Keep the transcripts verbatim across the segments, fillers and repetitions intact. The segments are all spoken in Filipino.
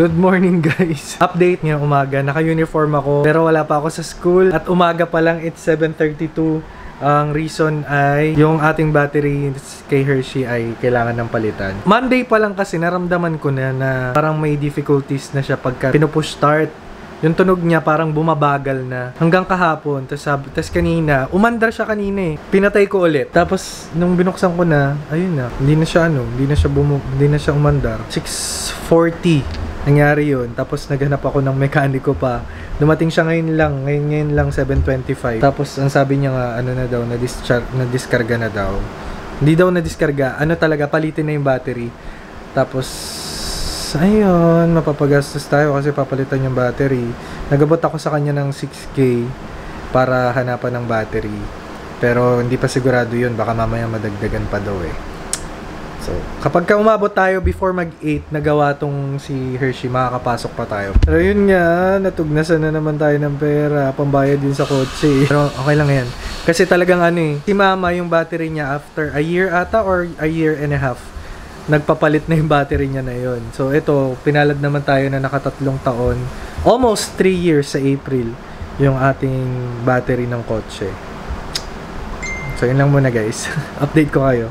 Good morning guys. Update ngayong umaga. Naka-uniform ako pero wala pa ako sa school. At umaga pa lang, it's seven thirty-two. Ang reason ay yung ating battery kay Hershey ay kailangan ng palitan. Monday pa lang kasi naramdaman ko na na parang may difficulties na siya pagka pinupush start. Yung tunog niya parang bumabagal na. Hanggang kahapon. Tapos kanina, umandar siya kanina eh. Pinatay ko ulit. Tapos nung binuksan ko na, ayun na. Hindi na siya ano, hindi na siya, bumu hindi na siya umandar. six forty. Nangyari yun. Tapos naghanap ako ng mekaniko pa. Dumating siya ngayon lang. Ngayon, ngayon lang seven twenty-five. Tapos ang sabi niya nga, ano na daw, na-discarga na daw. Hindi daw na-discarga. Ano talaga, palitin na yung battery. Tapos, ayun, mapapagastos tayo kasi papalitan yung battery. Nagabot ako sa kanya ng six K para hanapan ng battery. Pero hindi pa sigurado yun. Baka mamaya madagdagan pa daw eh. So, kapag ka umabot tayo before mag eight, nagawa tong si Hershey, makakapasok pa tayo. Pero yun nga, natugnasan na naman tayo ng pera, pambayad din sa kotse. Pero okay lang yan. Kasi talagang ano eh, si mama yung battery niya after a year ata or a year and a half, nagpapalit na yung battery niya na yun. So ito, pinalad naman tayo na nakatatlong taon, almost three years sa April, yung ating battery ng kotse. So yun lang muna guys. Update ko kayo.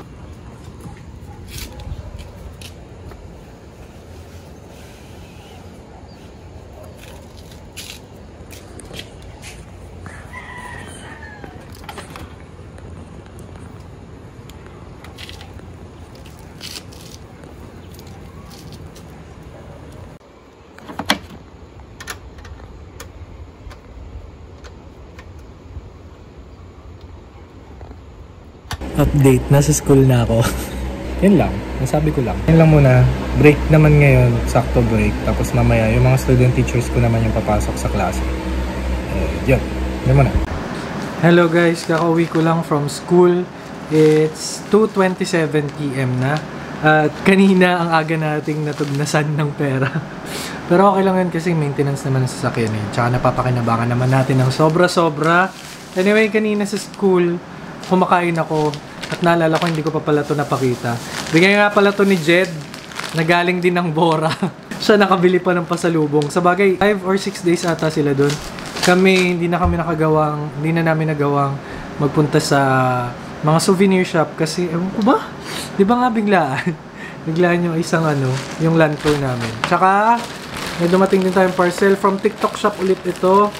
Update, nasa school na ako. Yun lang, nasabi ko lang. Yun lang muna, break naman ngayon, sakto break. Tapos mamaya, yung mga student teachers ko naman yung papasok sa klase. Uh, yun, yun muna. Hello guys, kakauwi ko lang from school. It's two twenty-seven P M na. At kanina ang aga nating natugnasan ng pera. Pero okay lang yun kasi maintenance naman sa sasakyan eh. Tsaka napapakinabangan naman natin ng sobra-sobra. Anyway, kanina sa school, kumakain ako. At naalala ko, hindi ko pa pala ito napakita. Bigay nga pala ito ni Jed, na galing din ng Bora. Siya nakabili pa ng pasalubong. Sa bagay, five or six days ata sila doon. Kami, hindi na kami nakagawang, hindi na namin nagawang magpunta sa mga souvenir shop. Kasi, ewan ko ba? Di ba nga biglaan? Biglaan yung isang ano, yung land tour namin. Tsaka, may dumating din tayong parcel from TikTok shop ulit ito.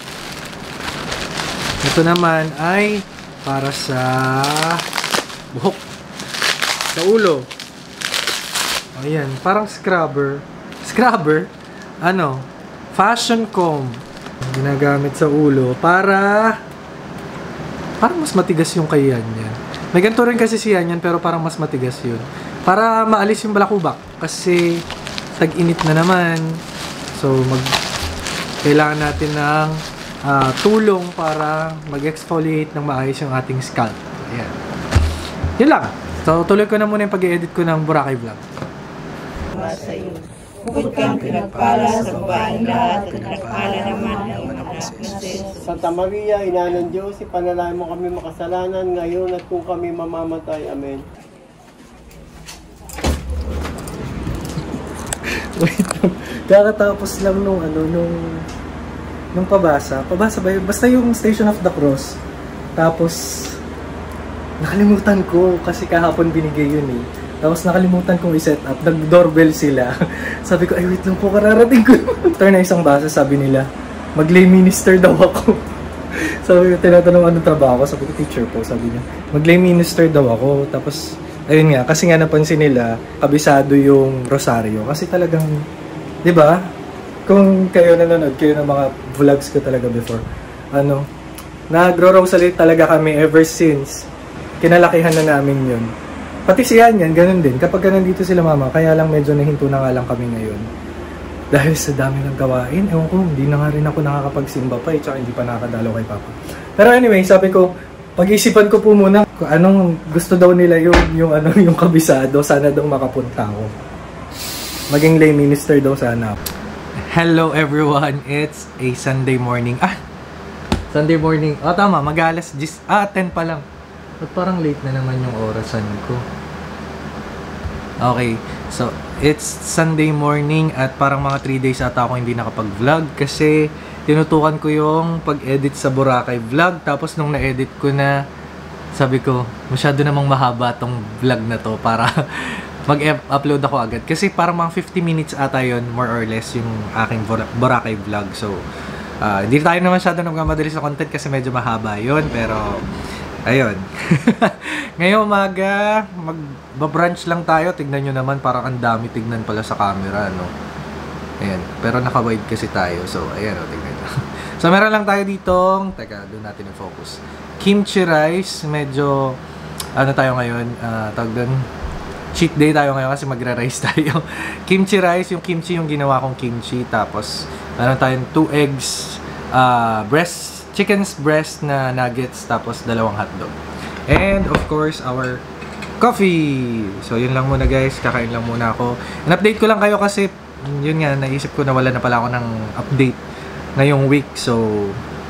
Ito naman ay para sa buhok, sa ulo. Ayan, parang scrubber. Scrubber? Ano? Fashion comb. Ginagamit sa ulo para parang mas matigas yung kay Yanyan. May ganito rin kasi si Yanyan pero parang mas matigas yun. Para maalis yung balakubak. Kasi tag-init na naman. So, mag kailangan natin ng uh, tulong para mag-exfoliate ng maayos yung ating scalp. Ayan. Yun lang. So, tuloy ko na muna yung pag-i-edit ko ng Boracay Vlog. Sa'yo. Bukod kang pinagpala sa babaeng lahat at pinagpala naman ang anak na Jesus. Santa Maria, Ina ng Diyos, ipanalangin mo kami makasalanan ngayon at kung kami mamamatay. Amen. Wait lang. Kakatapos lang nung ano, nung nung pabasa. Pabasa ba yun? Basta yung Station of the Cross. Tapos, nakalimutan ko kasi kahapon binigay yun eh. Tapos nakalimutan kong i-set up. Nag-doorbell sila. Sabi ko, ay wait lang po, kararating ko. After na isang basa, sabi nila, mag-lay minister daw ako. Sabi ko, tinatanong anong trabaho ko. Sabi ko, teacher po. Sabi niya, mag-lay minister daw ako. Tapos, ayun nga, kasi nga napansin nila, kabisado yung rosaryo. Kasi talagang, di ba? Kung kayo nanonood, kayo ng mga vlogs ko talaga before, ano, nagro-rosary talaga kami ever since kinalakihan na namin yun. Pati si Yanyan, ganun din. Kapag nandito sila mama, kaya lang medyo nahinto na nga lang kami ngayon. Dahil sa dami ng gawain, ewan ko, hindi na nga rin ako nakakapagsimba pa eh, tsaka hindi pa nakakadalaw kay Papa. Pero anyway, sabi ko, pag-isipan ko po muna kung anong gusto daw nila yung, yung, ano, yung kabisado, sana daw makapunta ako. Maging lay minister daw sana. Hello everyone, it's a Sunday morning. Ah, Sunday morning. Oh, tama, mag-alas ah, ten pa lang. At parang late na naman yung orasan ko. Okay. So, it's Sunday morning at parang mga three days ata ako hindi nakapag-vlog kasi tinutukan ko yung pag-edit sa Boracay vlog. Tapos nung na-edit ko na, sabi ko, masyado namang mahaba tong vlog na to para mag-upload ako agad. Kasi parang mga fifty minutes ata yun, more or less, yung aking Boracay vlog. So, uh, hindi tayo na masyado nagmamadali sa content kasi medyo mahaba yun. Pero, ayun. Ngayong umaga, mag-brunch lang tayo. Tignan nyo naman, parang ang dami tignan pala sa camera, no? Ayan. Pero naka-wide kasi tayo. So, ayan, o, tignan nyo. So, meron lang tayo ditong, teka, doon natin yung focus. Kimchi rice. Medyo, ano tayo ngayon? Uh, tawag doon, cheat day tayo ngayon kasi magra-rice tayo. Kimchi rice. Yung kimchi yung ginawa kong kimchi. Tapos, meron tayong two eggs, uh, breast, chicken's breast na nuggets, tapos dalawang hotdog. And of course, our coffee. So, yun lang muna guys. Kakain lang muna ako. And-update ko lang kayo kasi, yun nga, naisip ko na wala na pala ako ng update ngayong week. So,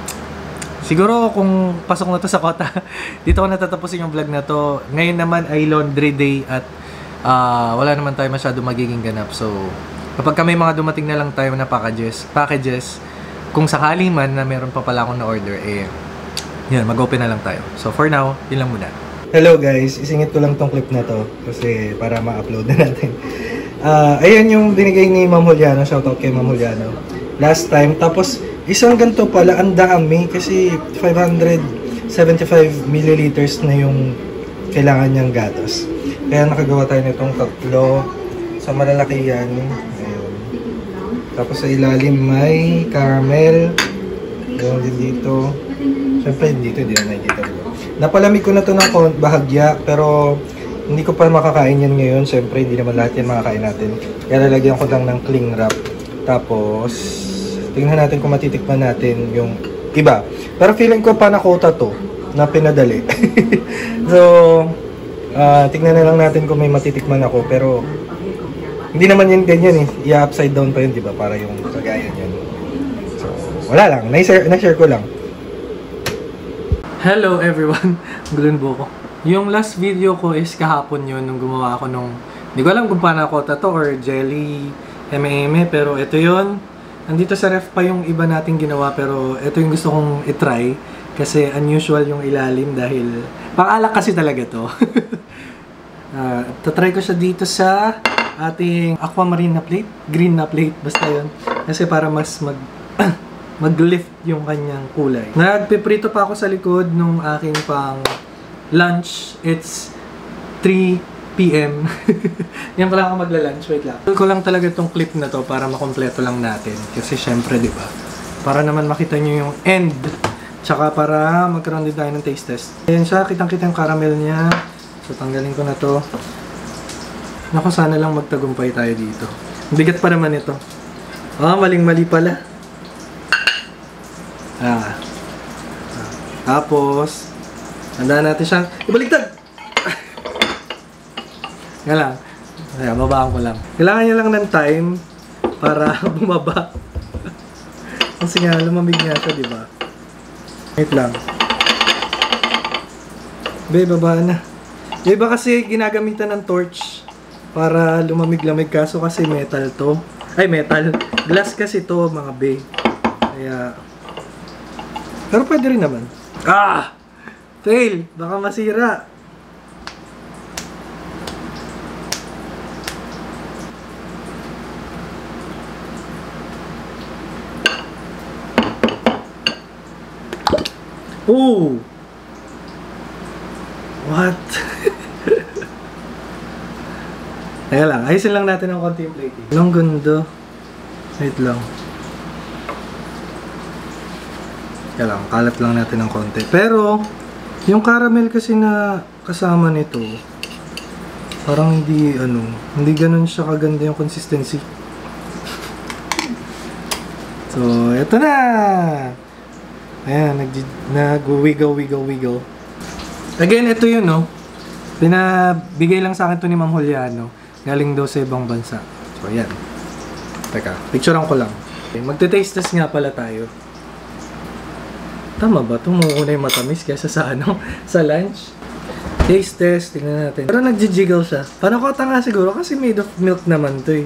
siguro kung pasok na to sa kota, dito ko natatapusin yung vlog na to. Ngayon naman ay laundry day at uh, wala naman tayo masyado magiging ganap. So, kapag kami mga dumating na lang tayo na packages, packages, kung sakali man na meron pa pala akong na-order, eh, yun, mag-open na lang tayo. So, for now, yun lang muna. Hello guys, isingit ko lang tong clip na to kasi para ma-upload na natin. Uh, ayan yung binigay ni Ma'am Juliano, shoutout kay Ma'am Juliano. Last time, tapos isang ganito pala, ang dami kasi five hundred seventy-five milliliters na yung kailangan niyang gatas. Kaya nakagawa tayo nitong tatlo sa malalaki yan. Ayun. Tapos sa ilalim may caramel. Ayun din dito. Siyempre dito, hindi na nakikita. Napalamig ko na to ng bahagya, pero hindi ko pa makakain yan ngayon. Siyempre, hindi naman lahat yan makakain natin. Kaya lalagyan ko lang ng cling wrap. Tapos, tingnan natin kung matitikman natin yung iba. Pero feeling ko panakota to na pinadali. So, uh, tingnan na lang natin kung may matitikman ako. Pero, hindi naman yan ganyan eh. I-upside down pa yun, di ba? Para yung kagaya yan. So, wala lang. Na-share, na-share ko lang. Hello everyone. Gulun buko. Yung last video ko is kahapon yun nung gumawa ako nung, hindi ko alam kung panakota to or jelly eme-eme, pero ito yun. Nandito sa ref pa yung iba nating ginawa, pero ito yung gusto kong itry kasi unusual yung ilalim dahil pang-alak kasi talaga to. uh, tatry ko siya dito sa ating aquamarine na plate, green na plate, basta yun. Kasi para mas mag mag-lift yung kanyang kulay. Nagpiprito pa ako sa likod nung aking pang lunch. It's three p m Yan pala ako magla-lunch. Wait lang. Tuloy ko lang talaga itong clip na to para makompleto lang natin. Kasi syempre, di ba? Para naman makita nyo yung end. Tsaka para magkaroon din tayo ng taste test. Ayan siya. Kitang-kita yung caramel niya. So, tanggalin ko na to. Naku, sana lang magtagumpay tayo dito. Bigat pa naman ito. Ah, maling-mali pala. Ah. Tapos, handa natin siyang ibaliktad. Nga lang. Ayan, babaan ko lang. Kailangan niya lang ng time para bumaba. Kasi nga, lumamig nga siya, di ba? Wait lang. Be, babaan na. Yung iba kasi ginagamitan ng torch para lumamig-lamig, kaso kasi metal to. Ay, metal. Glass kasi to, mga be. Kaya, pero pwede rin naman. Ah! Fail! Baka masira. Oh! What? Teka lang, ayusin lang natin ang konti yung plating. Ang ganda. Wait lang. Teka lang, kalat lang natin ng konti. Pero, yung caramel kasi na kasama nito, parang hindi, ano, hindi ganun siya kaganda yung consistency. So, eto na! Ayan, nag-wiggle-wiggle-wiggle. Again, ito yun, no? Pinabigay lang sa akin to ni Ma'am Juliano. Galing daw sa ibang bansa. So, ayan. Teka, picturean ko lang. Okay, magte-taste test nga pala tayo. Tama ba? Tumuko na yung matamis kaysa sa ano? Sa lunch? Taste test, tingnan natin. Pero nag-jiggle siya. Panakota nga siguro kasi made of milk naman to eh.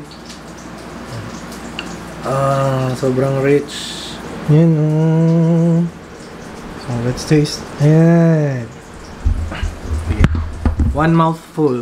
Ah, sobrang rich. Yan oh. So, let's taste. Ayan. One mouthful.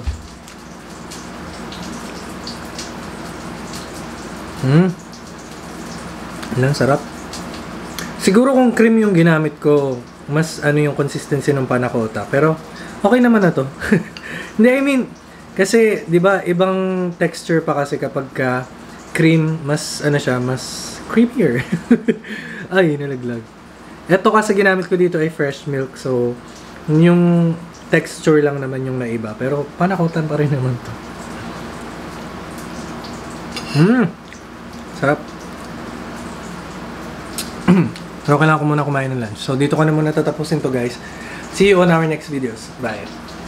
Hmm. Ilang sarap. Siguro kung cream yung ginamit ko, mas ano yung consistency ng panakota. Pero, okay naman na to. Hindi, I mean, kasi, di ba, ibang texture pa kasi kapag ka cream, mas, ano siya, mas creamier. Ay, nalaglag. Ito kasi ginamit ko dito ay fresh milk. So, yung texture lang naman yung naiba. Pero, panakotan pa rin naman to. Hmm. Sarap. So, kailangan ko muna kumain ng lunch. So, dito ko na muna tatapusin to guys. See you on our next videos. Bye.